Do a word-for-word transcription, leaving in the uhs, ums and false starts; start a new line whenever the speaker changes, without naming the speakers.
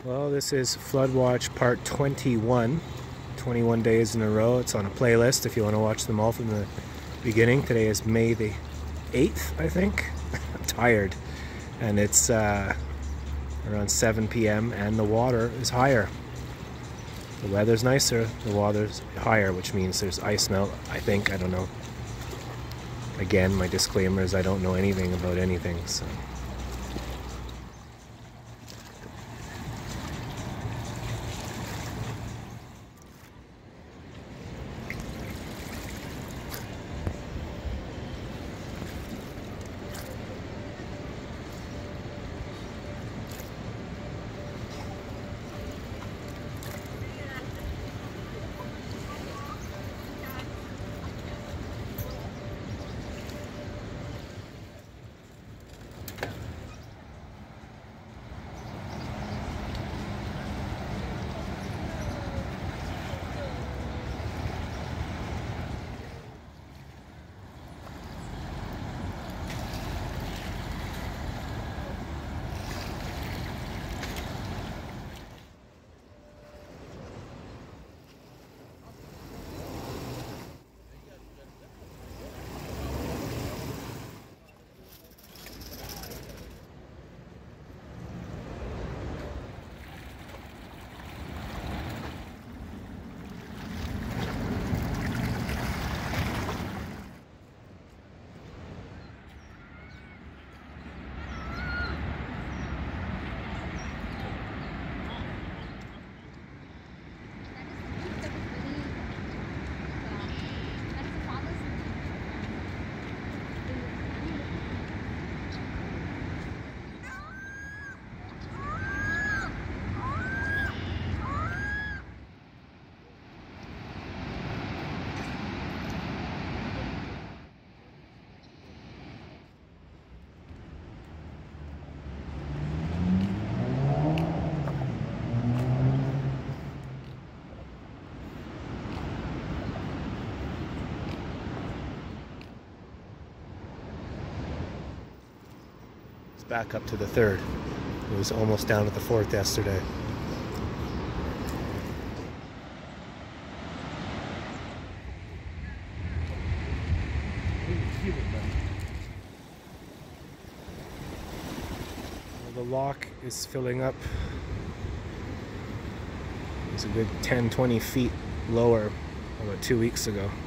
Well, this is Flood Watch Part twenty-one. twenty-one days in a row. It's on a playlist if you want to watch them all from the beginning. Today is May the eighth, I think. I'm tired. And it's uh, around seven p m and the water is higher. The weather's nicer, the water's higher, which means there's ice melt, I think. I don't know. Again, my disclaimer is I don't know anything about anything, so... back up to the third. It was almost down at the fourth yesterday. Well, the lock is filling up. It's a good ten, twenty feet lower about two weeks ago.